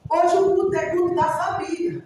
Hoje o culto é culto da família.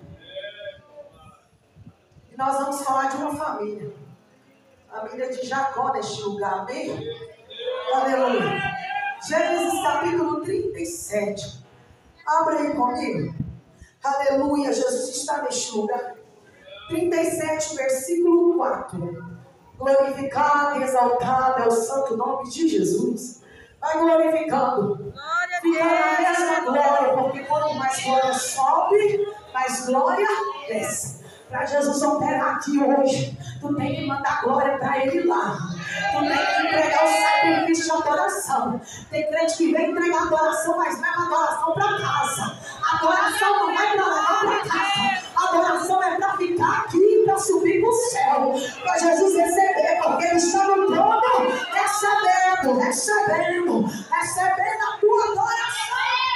E nós vamos falar de uma família. Família de Jacó neste lugar, amém? Aleluia. Gênesis capítulo 37. Abra aí comigo. Aleluia, Jesus está neste lugar. 37, versículo 4. Glorificado e exaltado é o santo nome de Jesus. Vai glorificando. Fica na mesma glória, porque quanto mais glória sobe, mais glória desce. Para Jesus operar aqui hoje, tu tem que mandar glória para Ele lá. Tu tem que entregar o sacrifício de adoração. Tem crente que vem entregar adoração, mas leva adoração para casa. Adoração não vai para lá, vai para casa. Adoração é para ficar aqui, para subir para o céu. Para Jesus receber, porque Ele está no trono, recebendo a tua adoração.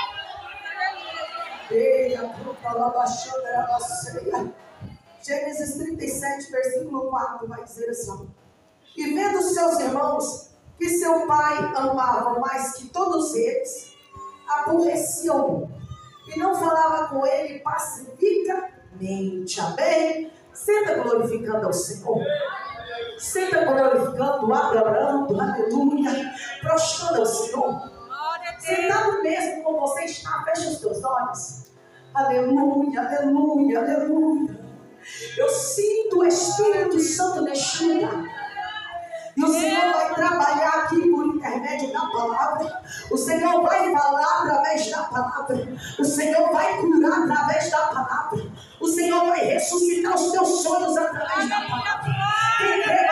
Gênesis 37, versículo 4 vai dizer assim: e vendo seus irmãos que seu pai amava mais que todos eles, aborreciam-no e não falava com ele pacificamente. Amém? Senta glorificando ao Senhor. Senta glorificando, adorando, aleluia, prostrando ao Senhor. Sentado mesmo como você está, fecha os teus olhos. Aleluia, aleluia, aleluia. Eu sinto o Espírito Santo neste lugar. E o Senhor vai trabalhar aqui por intermédio da palavra. O Senhor vai falar através da palavra. O Senhor vai curar através da palavra. O Senhor vai ressuscitar os teus sonhos através da palavra. Quem crê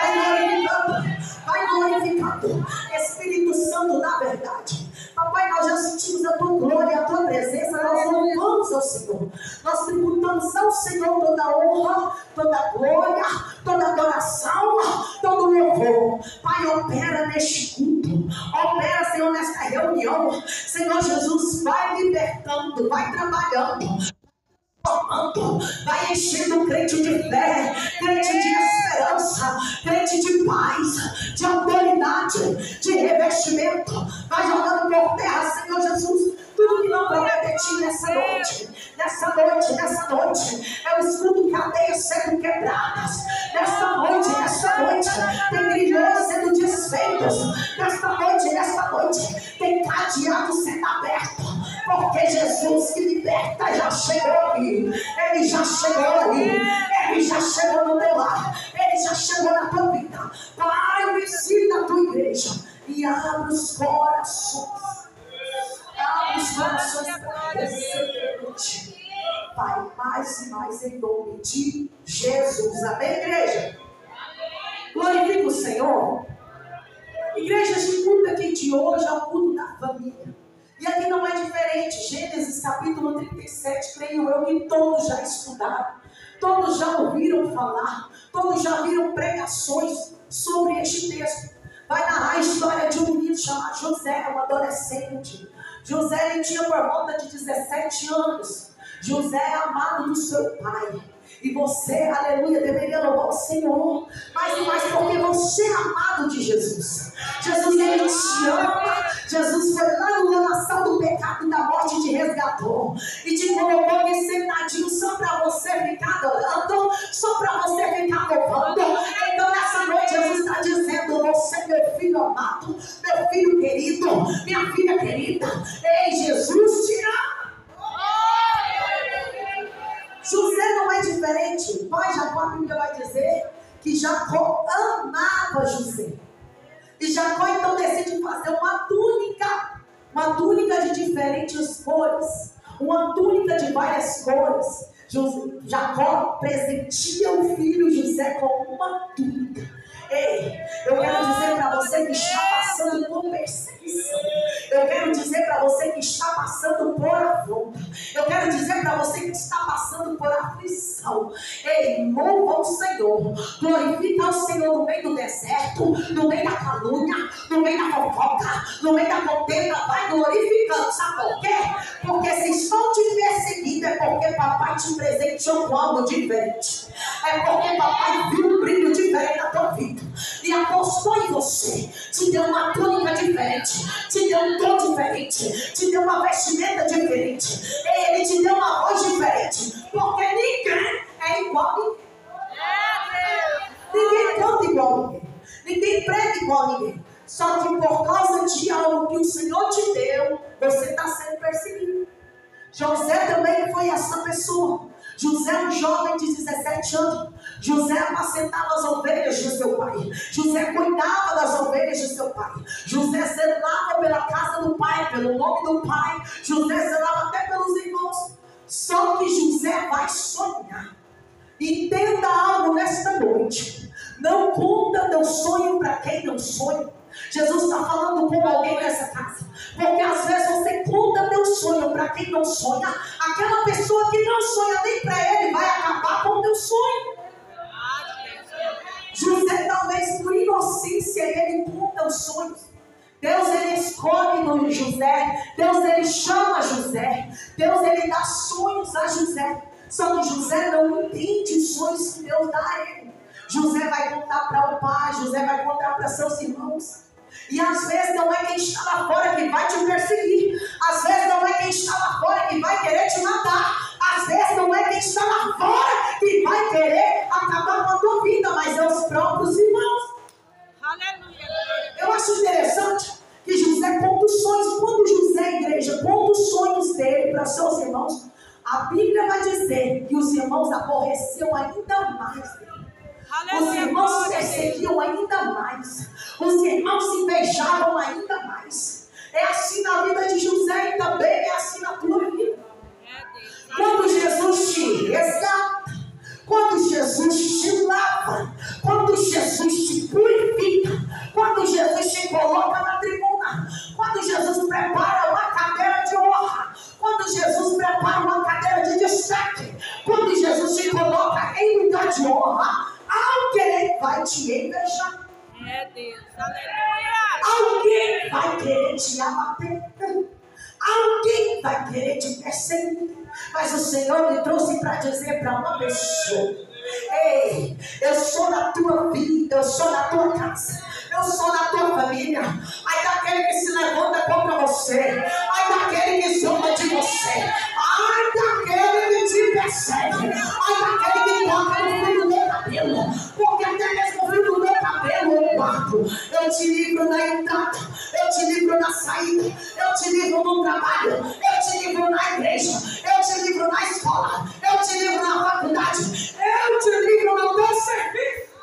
vai glorificando. Espírito Santo, na verdade. Papai, nós já sentimos a tua glória, a tua presença. Nós louvamos ao Senhor. Nós tributamos ao Senhor toda honra, toda glória, toda adoração, todo louvor. Pai, opera neste culto. Opera, Senhor, nesta reunião. Senhor Jesus, vai libertando, vai trabalhando, vai enchendo o crente de fé, crente de esperança, crente de paz, de autoridade, de revestimento. Vai jogando por terra, Senhor Jesus, tudo que não promete ti nessa noite. Nessa noite, eu escuto cadeias sendo quebradas. Nessa noite, tem grilhões sendo desfeitos. Nessa noite, tem cadeado sendo aberto. Porque Jesus que liberta já chegou aqui. Ele já chegou aí. Ele já chegou no teu lar. Ele já chegou na tua vida. Pai, visita a tua igreja e abre os corações. Abre os corações para receber. Pai, mais e mais em nome de Jesus. Amém, igreja? Glorifica o Senhor. Igreja de culto aqui de hoje é o culto da família. E aqui não é diferente. Gênesis capítulo 37, creio eu que todos já estudaram, todos já ouviram falar, todos já viram pregações sobre este texto. Vai narrar a história de um menino chamado José, um adolescente. José, ele tinha por volta de 17 anos. José é amado do seu pai. E você, aleluia, deveria louvar o Senhor. Mais e mais porque você é amado de Jesus. Jesus, ele te ama. Jesus foi lá no lamaçal do pecado e da morte e te resgatou. E te colocou aqui sentadinho só para você ficar adorando. Só para você ficar louvando. Então nessa noite Jesus está dizendo: você, meu filho amado, meu filho querido, minha filha querida, ei, Jesus te ama. José não é diferente. Pai Jacó, a Bíblia vai dizer que Jacó amava José. E Jacó então decide fazer uma túnica de diferentes cores, uma túnica de várias cores. Jacó presentia o filho José com uma túnica. Ei, eu quero dizer para você que está passando por perseguição. Eu quero dizer para você que está passando por afronta. Eu quero dizer para você que está passando por aflição. Ei, louva o Senhor. Glorifica o Senhor no meio do deserto, no meio da calúnia, no meio da fofoca, no meio da contenda. Vai glorificando. Sabe por quê? Porque se estão te perseguindo é porque papai te presenteou com algo diferente. É porque papai viu um brilho diferente na tua vida e apostou em você, te deu uma túnica diferente, te deu um tom diferente, te deu uma vestimenta diferente. Ele te deu Só que por causa de algo que o Senhor te deu, você está sendo perseguido. José também foi essa pessoa. José, um jovem de 17 anos. José apacentava as ovelhas de seu pai. José cuidava das ovelhas de seu pai. José zelava pela casa do pai, pelo nome do pai. José zelava até pelos irmãos. Só que José vai sonhar. Entenda algo nesta noite. Não conta teu sonho para quem não sonha. Jesus está falando com alguém nessa casa. Porque às vezes você conta teu sonho para quem não sonha. Aquela pessoa que não sonha nem para ele vai acabar com o teu sonho. José, talvez por inocência, ele conta os sonhos. Deus, ele escolhe no José. Deus, ele chama José. Deus, ele dá sonhos a José. Só que José não entende os sonhos que Deus dá a ele. José vai contar para o pai, José vai contar para seus irmãos. E às vezes não é quem está lá fora que vai te perseguir. Às vezes não é quem está lá fora que vai querer te matar. Às vezes não é quem está lá fora que vai querer acabar com a tua vida, mas é os próprios irmãos. Aleluia. Eu acho interessante que José conta os sonhos. Quando José, a igreja, conta os sonhos dele para seus irmãos, a Bíblia vai dizer que os irmãos aborreciam ainda mais dele. Os irmãos perseguiam ainda mais. Os irmãos se invejavam ainda mais. É assim na vida de José e também é assim na tua vida. Quando Jesus te resgata, quando Jesus te lava, quando Jesus te purifica, quando Jesus te coloca na tribuna, quando Jesus prepara uma cadeira de honra, quando Jesus prepara uma cadeira de destaque, quando Jesus te coloca em lugar de honra, alguém vai te invejar. É Deus, aleluia. Alguém vai querer te abater. Alguém vai querer te perseguir. Mas o Senhor me trouxe para dizer para uma pessoa: ei, eu sou na tua vida, eu sou na tua casa, eu sou na tua família. Ai daquele que se levanta contra você, ai daquele que zomba de você, ai daquele que te persegue, ai daquele que toca no fio do meu cabelo, porque até mesmo o fio do meu cabelo eu guardo. Eu te livro na entrada, eu te livro na saída, eu te livro no trabalho, eu te livro na igreja, eu te livro na escola, eu te livro na faculdade, eu te livro no teu serviço.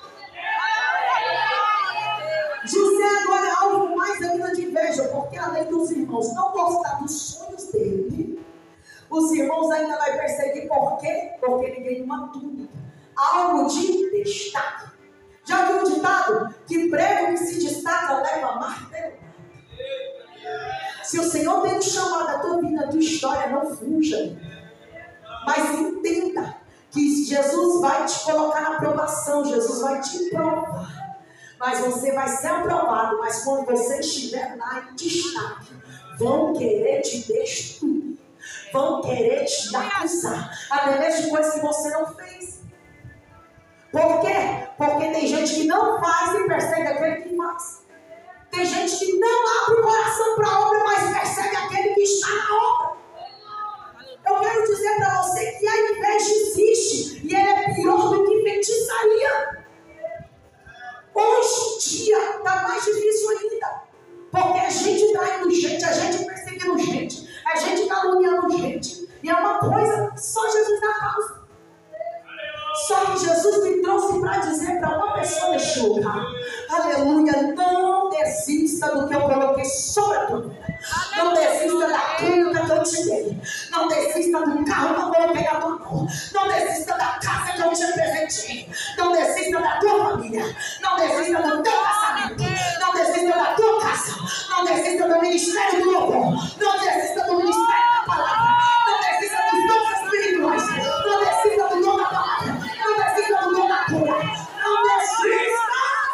José agora é algo mais ainda de inveja, porque além dos irmãos não gostar dos sonhos dele, os irmãos ainda vai perseguir. Por quê? Porque ele ganha uma túnica, algo de destaque. Já viu o ditado? Que prego que se destaca leva martelo. Se o Senhor tem um chamado a tua vida, a tua história, não fuja. Mas entenda que Jesus vai te colocar na aprovação, Jesus vai te provar. Mas você vai ser aprovado, mas quando você estiver lá em destaque, vão querer te destruir, vão querer te acusar, até mesmo de coisas que você não fez. Por quê? Porque tem gente que não faz e persegue aquele que faz. Tem gente que não abre o coração para a obra, mas persegue aquele que está na obra. Eu quero dizer para você que a inveja existe e ela é pior do que feitiçaria. Hoje em dia está mais difícil ainda, porque a gente traindo gente, a gente perseguindo gente, a gente caluniando gente, e é uma coisa, só Jesus dá causa. Só que Jesus me trouxe para dizer para uma pessoa neste lugar: aleluia, não desista do que eu coloquei sobre a tua vida. Não desista da túnica que eu te dei. Não desista do carro que eu coloquei na tua mão. Não desista da casa que eu te presentei. Não desista da tua família. Não desista do teu casamento. Não desista da tua casa. Não desista do ministério do louvor. Não desista do ministério da palavra. Não desista dos dons espirituais. Não desista do dom da palavra. Não desista do dom da cura. Não desista.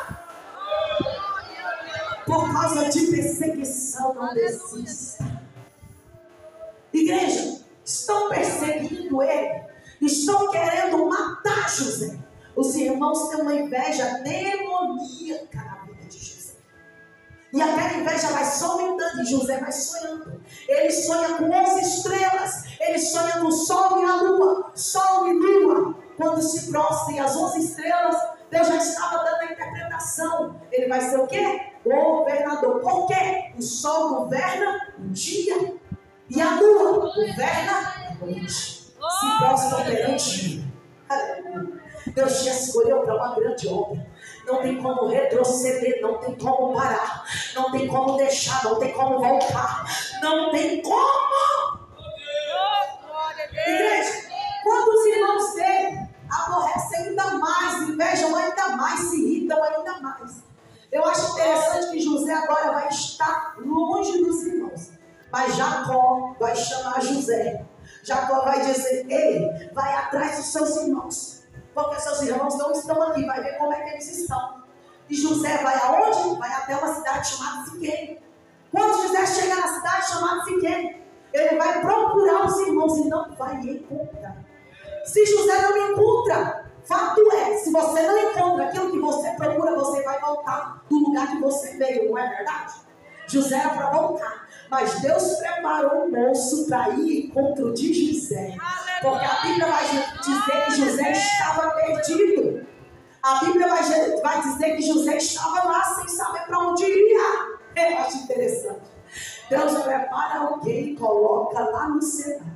Por causa de perseguição, não desista. Igreja, estão perseguindo ele. Estão querendo matar José. Os irmãos têm uma inveja demoníaca na vida de José. E aquela inveja vai só aumentando e José vai sonhando. Ele sonha com 11 estrelas. Ele sonha com sol e a lua. Sol e lua. Quando quando se prostra e as 11 estrelas, Deus já estava dando a interpretação. Ele vai ser o quê? Governador. Por quê? O sol governa o dia e a lua governa a noite. Se prostra perante mim. Deus te escolheu para uma grande obra. Não tem como retroceder, não tem como parar, não tem como deixar, não tem como voltar, não tem como. Igreja, quando os irmãos dele aborrecem ainda mais, invejam ainda mais, se irritam ainda mais. Eu acho interessante que José agora vai estar longe dos irmãos, mas Jacó vai chamar José. Jacó vai dizer: ei, vai atrás dos seus irmãos, porque seus irmãos não estão aqui, vai ver como é que eles estão. E José vai aonde? Vai até uma cidade chamada Siquém. Quando José chega na cidade chamada Siquém, ele vai procurar os irmãos e não vai encontrar. Se José não encontra, fato é, se você não encontra aquilo que você procura, você vai voltar do lugar que você veio, não é verdade? José era para voltar, mas Deus preparou um moço para ir ao encontro de José, porque a Bíblia vai dizer que José estava perdido. A Bíblia vai dizer que José estava lá sem saber para onde ia. Eu acho interessante. Deus prepara alguém e coloca lá no cenário.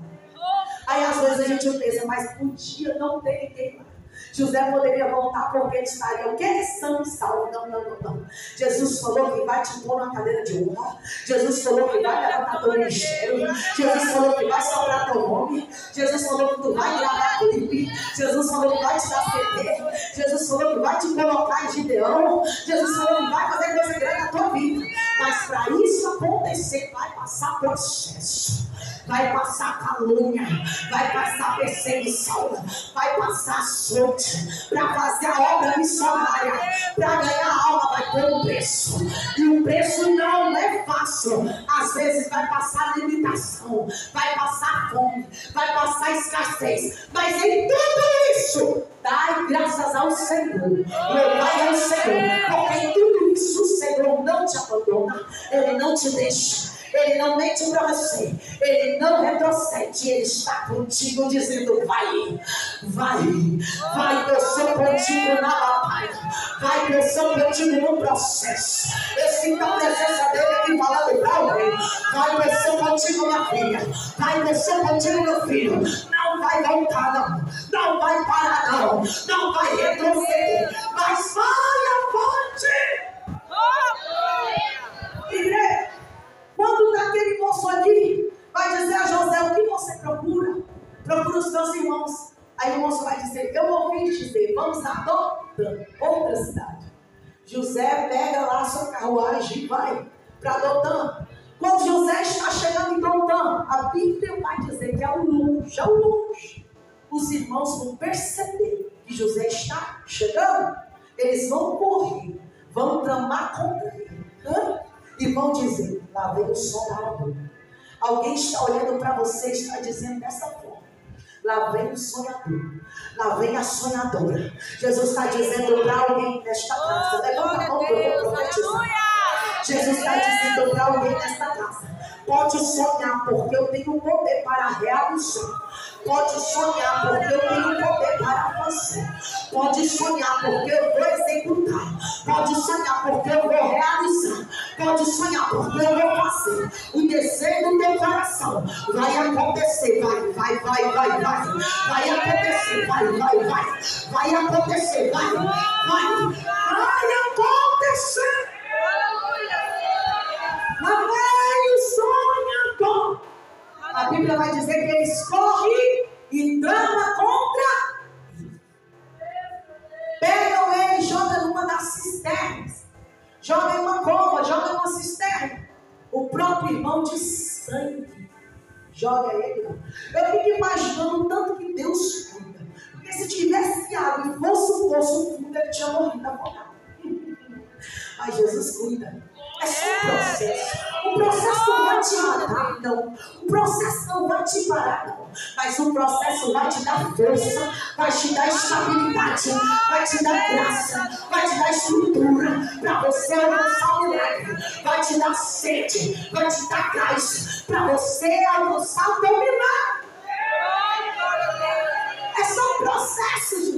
Aí às vezes a gente pensa, mas podia não ter ninguém lá. José poderia voltar porque ele estaria o quê? São e salvo. Não. Jesus falou que vai te pôr na cadeira de honra. Jesus falou que vai levantar teu ministério. Jesus falou que vai soprar teu nome. Jesus falou que tu vai gravar clipe. Jesus falou que vai te dar CD. Jesus falou que vai te colocar em Gideão. Jesus falou que vai fazer coisa grande na tua vida. Mas para isso acontecer, vai passar processo. Vai passar calúnia, vai passar perseguição, vai passar açoite, para fazer a obra missionária, para ganhar a alma vai ter um preço, e o preço não é fácil. Às vezes vai passar limitação, vai passar fome, vai passar escassez, mas em tudo isso, dai graças ao Senhor, louvai ao Senhor, porque em tudo isso o Senhor não te abandona, Ele não te deixa. Ele não mente para você, Ele não retrocede, Ele está contigo dizendo: vai, que eu sou contigo na batalha, vai que eu sou contigo no processo. Eu sinto a presença dele aqui falando para alguém: vai que eu sou contigo, minha filha, vai que eu sou contigo, meu filho. Não vai voltar, não vai parar, não vai retroceder, mas vai avante. Igreja, quando está aquele moço ali, vai dizer a José: o que você procura? Procura os meus irmãos. Aí o moço vai dizer: eu ouvi dizer, vamos a Dotã, outra cidade. José pega lá a sua carruagem e vai para Dotã. Quando José está chegando em Dotã, a Bíblia vai dizer que ao longe, os irmãos vão perceber que José está chegando. Eles vão correr, vão tramar contra ele. E vão dizer: lá vem o sonhador. Alguém está olhando para você e está dizendo dessa forma: lá vem o sonhador, lá vem a sonhadora. Jesus está dizendo para alguém nesta casa: levanta a mão que eu vou profetizar. Jesus está dizendo para alguém nesta casa: pode sonhar, porque eu tenho poder para realizar. Pode sonhar, porque eu tenho poder para fazer. Pode sonhar, porque eu vou executar. Pode sonhar, porque eu vou realizar. Pode sonhar, porque eu vou fazer. O desejo do teu coração vai acontecer. Vai acontecer. Vai acontecer. Vai acontecer. Lá vem o sonhador. A Bíblia vai dizer que eles correm e trama contra ele. Pegam ele e jogam numa das cisternas. Jogam em uma cova, jogam em uma cisterna. O próprio irmão de sangue joga ele lá. Eu fico imaginando o tanto que Deus cuida. Porque se tivesse água e fosse um poço fundo, ele tinha morrido afogado. Mas Jesus cuida. É só um processo. O processo não vai te matar, não. O processo não vai te parar, não. Mas o processo vai te dar força, vai te dar estabilidade, vai te dar graça, vai te dar estrutura para você alcançar o milagre. Vai te dar sede, vai te dar gás para você alcançar o teu milagre. É só um processo, gente.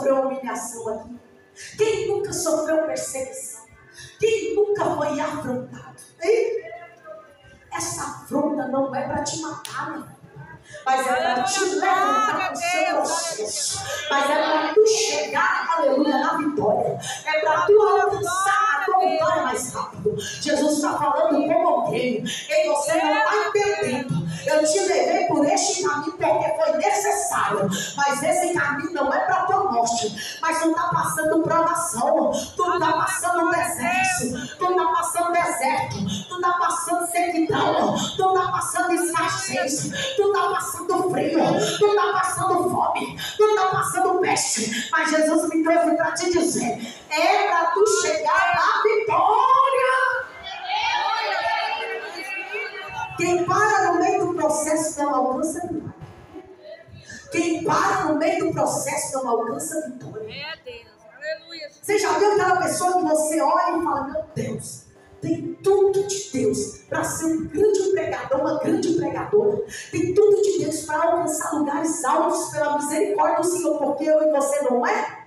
sofreu humilhação aqui? Quem nunca sofreu perseguição? Quem nunca foi afrontado? Hein? Essa afronta não é para te matar, meu. Mas é para te levantar no seu processo. Mas é para tu chegar, aleluia, na vitória. É para tu alcançar a tua vitória mais rápido. Jesus está falando com alguém. E você não está entendendo. Eu te levei por este caminho porque foi necessário. Mas esse caminho não é para a tua morte. Mas tu está passando provação. Tu está passando deserto. Tu está passando deserto. Tu está passando sequidão. Tu está passando escassez. Tu está passando frio. Tu está passando fome. Tu está passando peste. Mas Jesus me trouxe para te dizer: é para tu chegar na vitória. Quem para no meio do processo não alcança milagre. Quem para no meio do processo não alcança vitória. É Deus, aleluia. Você já viu aquela pessoa que você olha e fala: meu Deus, tem tudo de Deus para ser um grande pregador, uma grande pregadora. Tem tudo de Deus para alcançar lugares altos pela misericórdia do Senhor, porque eu e você não é?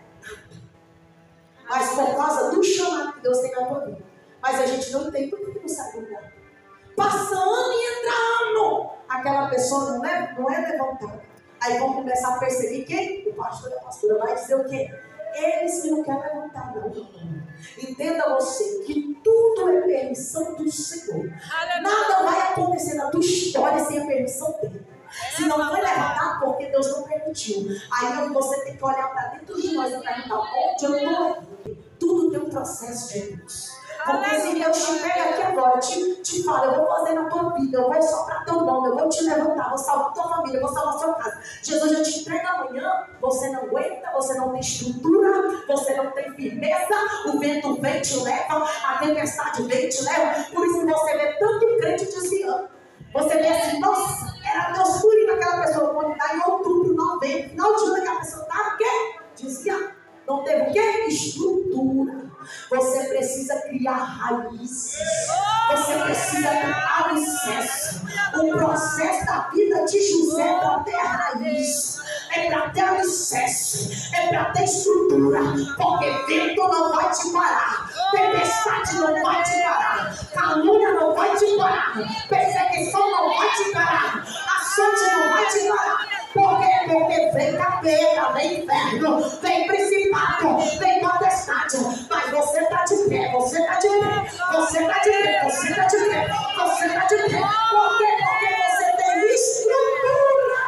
Mas por causa do chamado que Deus tem na tua vida. Mas a gente não tem, por que não sai do lugar? Passa ano e entra ano, aquela pessoa não é levantada. Aí vão começar a perseguir quem? O pastor e a pastora vai dizer o quê? Eles que não querem levantar, não. Entenda você que tudo é permissão do Senhor. Nada vai acontecer na tua história sem a permissão dele. Se não foi levantado, porque Deus não permitiu. Aí você tem que olhar para dentro de nós e perguntar: onde eu estou? Tudo tem um processo de Deus. Porque se Deus te pega aqui agora, te fala: eu vou fazer na tua vida, eu vou soprar teu nome, eu vou te levantar, vou salvar tua família, eu vou salvar sua casa. Jesus já te entrega amanhã, você não aguenta, você não tem estrutura, você não tem firmeza, o vento vem e te leva, a tempestade vem e te leva. Por isso que você vê tanto crente desviando. Você vê assim: nossa, era Deus puro naquela pessoa. Quando está em outubro, novembro, final de ano, aquela pessoa está o quê? Desviando. Não teve o quê? Estrutura. Você precisa criar raízes. Você precisa criar alicerce. O processo da vida de José é para ter raiz. É para ter alicerce. É para ter estrutura. Porque vento não vai te parar. Tempestade não vai te parar. Calúnia não vai te parar. Perseguição não vai te parar. Açoite não vai te parar. Porque vem cadeira, vem inferno, vem principado, vem potestade. Mas você está de pé, você está de pé, você está de pé, você está de pé, você está de pé. Por quê? Porque você tem estrutura.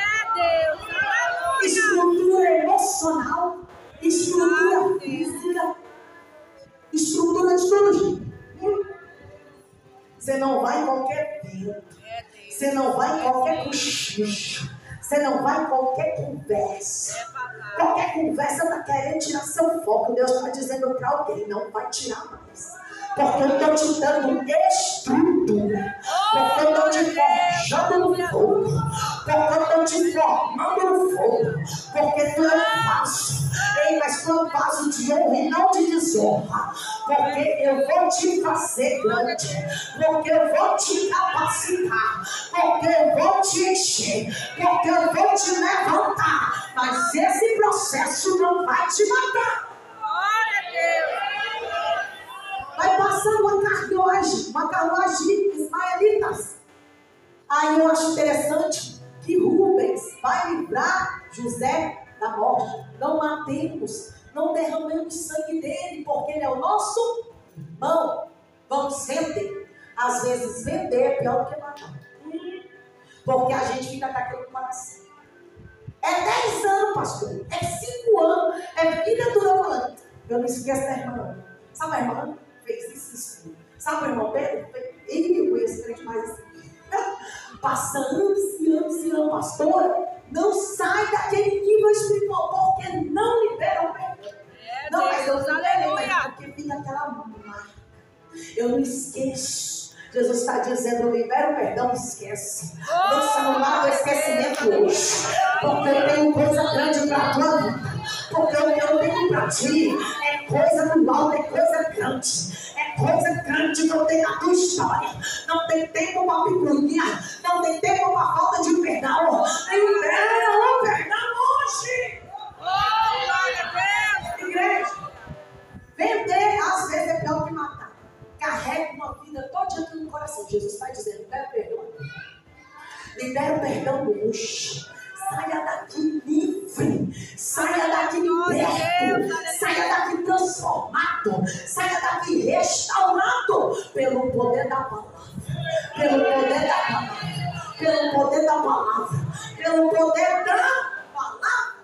É Deus, aleluia. Estrutura emocional, estrutura física, estrutura de todo jeito. Você não vai em qualquer vento, você não vai em qualquer cochicho. Você não vai em qualquer conversa. Qualquer conversa está querendo tirar seu foco. Deus está dizendo para alguém: não vai tirar mais. Porque eu estou te dando estrutura. Porque eu estou te forjando no fogo. Porque eu estou te formando no fogo. Porque tu é um vaso. Ei, mas tu é um vaso de honra e não de desonra. Porque eu vou te fazer grande. Porque eu vou te capacitar. Porque eu vou te encher. Porque eu vou te levantar. Mas esse processo não vai te matar. Glória a Deus. Vai passar uma carruagem de ismaelitas. Aí eu acho interessante que Rubens vai livrar José da morte. Não matemos, não derramemos sangue dele, porque ele é o nosso irmão. Vamos vender. Às vezes vender é pior do que matar. Porque a gente fica com aquilo no coração. É 10 anos, pastor. É 5 anos. É vida toda falando. Eu não esqueço da irmã, não. Sabe a irmã? Fez isso. Sabe o irmão Pedro? Eu conheço crente mais assim. Passa anos e anos e anos, pastora. Não sai daquele nível espiritual, porque não libera o perdão. Não, mas eu liberei, porque fica aquela marca. Eu não esqueço. Jesus está dizendo: libera o perdão, esquece. Lança no mar do esquecimento hoje. Porque eu tenho coisa grande para a tua vida. Porque o que eu tenho para ti é coisa do alto, é coisa grande. É coisa grande que eu tenho na tua história. Não tem tempo para picuinha. Não tem tempo para falta de perdão. Libera o perdão hoje. libera perdão hoje. Saia daqui livre, saia daqui liberto, saia daqui transformado, saia daqui restaurado pelo poder da palavra, pelo poder da palavra, pelo poder da palavra, pelo poder da palavra.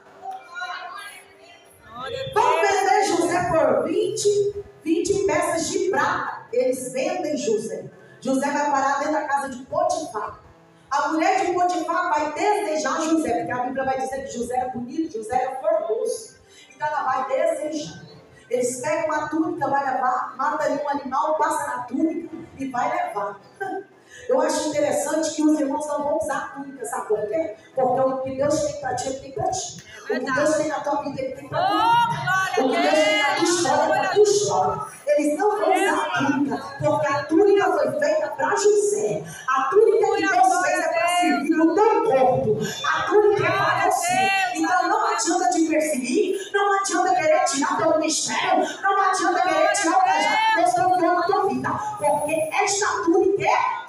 Vão vender José por 20 peças de prata. Eles vendem José. José vai parar dentro da casa de Potifar. A mulher de Potifar vai desejar José, porque a Bíblia vai dizer que José era bonito, José era formoso. Então ela vai desejar. Eles pegam uma túnica, vai levar, mata ali um animal, passa na túnica e vai levar. Eu acho interessante que os irmãos não vão usar a túnica, sabe por quê? Porque o que Deus tem para ti, Ele tem para ti. O que Deus tem na tua vida, Ele tem para tua vida. O que Deus tem na tua história, para tua história. Eles não vão usar a túnica, porque a túnica foi feita para José. A túnica que Deus fez é para servir o teu corpo. A túnica é para você. Então não adianta te perseguir, não adianta querer tirar teu ministério, não adianta querer tirar o cajado que Deus confiou na tua vida, porque esta túnica é.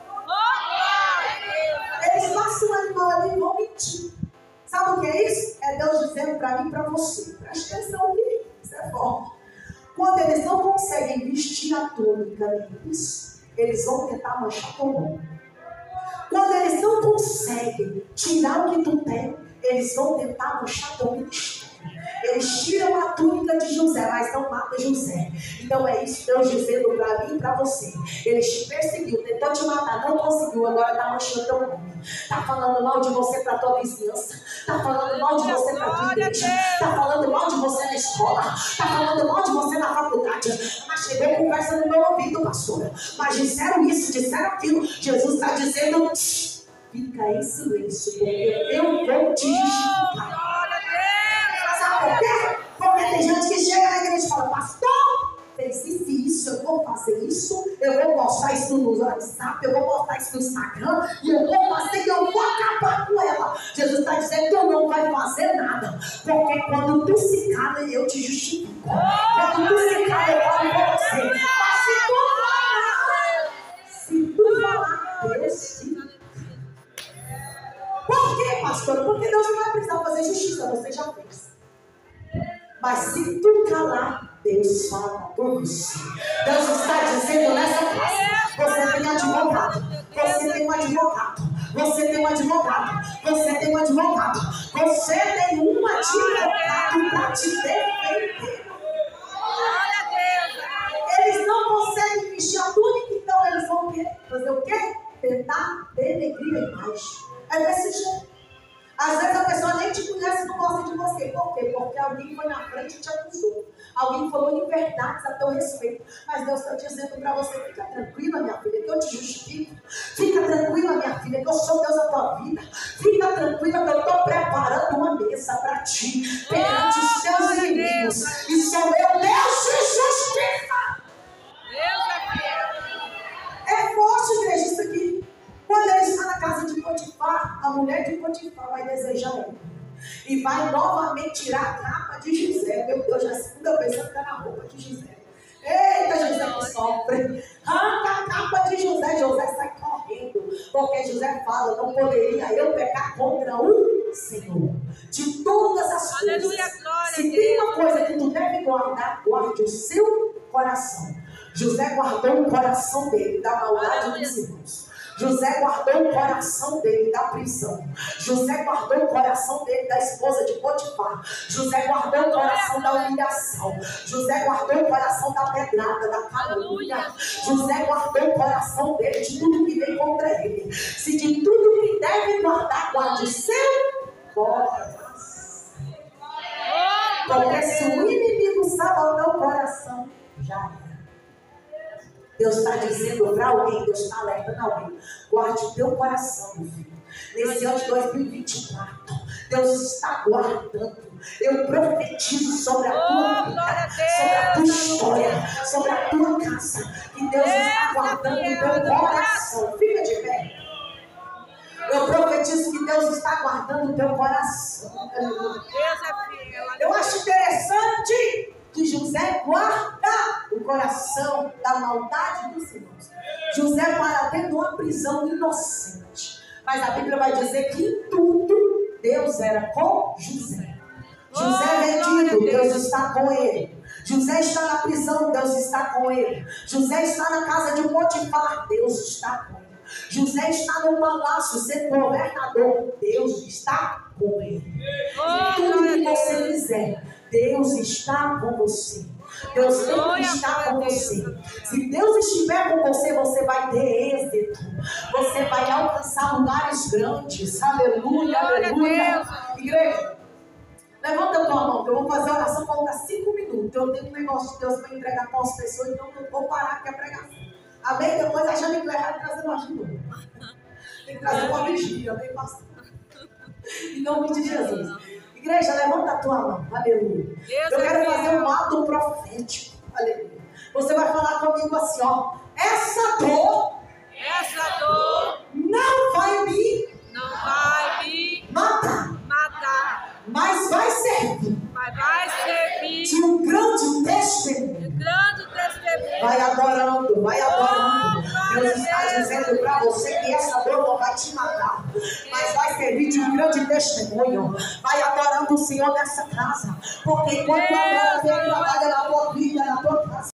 Eles passam o animal ali e vão mentir. Sabe o que é isso? É Deus dizendo para mim e para você. Presta atenção aqui, isso é forte. Quando eles não conseguem vestir a túnica deles, eles vão tentar manchar teu nome. Quando eles não conseguem tirar o que tu tem, eles vão tentar manchar teu ministério. Eles tiram a túnica de José, mas não matam José. Então é isso Deus dizendo para mim e para você. Eles te perseguiu, tentou te matar, não conseguiu, agora está manchando teu nome. Está falando mal de você para a tua vizinhança. Está falando mal de você para a tua igreja. Está falando mal de você na escola. Está falando mal de você na faculdade. Mas chegou conversa no meu ouvido, pastora. Mas disseram isso, disseram aquilo. Jesus está dizendo, fica em silêncio, porque eu vou te justificar. Sabe por quê? Porque tem gente que chega na igreja e fala, pastor, fez isso, eu vou fazer isso, eu vou postar isso no WhatsApp, eu vou postar isso no Instagram, e eu vou fazer e eu vou acabar com ela. Jesus está dizendo que eu não vai fazer nada, porque quando tu se cala, eu te justifico. Quando tu se cala, eu falo com você. Mas se tu falar, Deus se. Por quê, pastor? Porque Deus não vai precisar fazer justiça, você já fez. Mas se tu calar, Deus fala por você. Deus está dizendo nessa casa, você tem advogado, você tem um advogado, você tem um advogado, você tem um advogado, você tem um advogado para te defender. Eles não conseguem vestir a túnica, então eles vão fazer o quê? Tentar denegrir a imagem. É desse jeito. Às vezes a pessoa nem te conhece e não gosta de você. Por quê? Porque alguém foi na frente e te acusou. Alguém falou inverdades a teu respeito. Mas Deus está dizendo para você, fica tranquila, minha filha, que eu te justifico. Fica tranquila, minha filha, que eu sou Deus da tua vida. Fica tranquila que eu estou preparando uma mesa para ti, perante os teus inimigos. E sou eu, Deus te justifica. É forte, igreja, isso aqui. Quando ele está na casa de Potifar, a mulher de Potifar vai desejar ele. E vai novamente tirar a capa de José. Meu Deus, já é a segunda vez que está na roupa de José. Eita, José que sofre. Arranca a capa de José. José sai correndo. Porque José fala, não poderia eu pecar contra o Senhor. De todas as coisas. Se tem uma coisa que tu deve guardar, guarde o seu coração. José guardou o coração dele da maldade dos irmãos. José guardou o coração dele da prisão. José guardou o coração dele da esposa de Potifar. José guardou o coração da humilhação. José guardou o coração da pedrada, da calúnia. José guardou o coração dele de tudo que veio contra ele. Se de tudo que deve guardar, guarde o seu coração. Porque se o inimigo salvar o coração, já é. Deus está dizendo para alguém, Deus está alertando alguém. Guarde o teu coração, meu filho. Nesse ano de 2024, Deus está guardando. Eu profetizo sobre a tua vida, sobre a tua história, sobre a tua casa. Que Deus está guardando o teu coração. Fica de pé. Eu profetizo que Deus está guardando o teu coração. Eu acho interessante que José guarda o coração da maldade dos irmãos. José para dentro de uma prisão inocente. Mas a Bíblia vai dizer que em tudo Deus era com José. José é vendido, Deus está com ele. José está na prisão, Deus está com ele. José está na casa de Potifar, Deus está com ele. José está no palácio, sendo governador, Deus está com ele. Tudo que você fizer, Deus está com você. Deus sempre está com você. Se Deus estiver com você, você vai ter êxito. Você vai alcançar lugares grandes. Aleluia, aleluia. Igreja, levanta a tua mão, que eu vou fazer a oração para 5 minutos. Eu tenho um negócio de Deus para entregar para as pessoas, então eu vou parar aqui a pregação. Amém? Depois a gente vai trazer nós de novo. Tem que trazer uma vigia, amém, pastor? Em nome de Jesus. Igreja, levanta a tua mão. Aleluia. Eu quero fazer um ato profético. Aleluia. Você vai falar comigo assim, ó. Essa dor não vai me matar. Mas vai servir de um grande testemunho. Vai adorando, vai adorando. Deus está dizendo para você que essa dor não vai te matar, mas vai servir de um grande testemunho. Vai adorando o Senhor nessa casa, porque enquanto a glória dele trabalha na tua vida, na tua casa,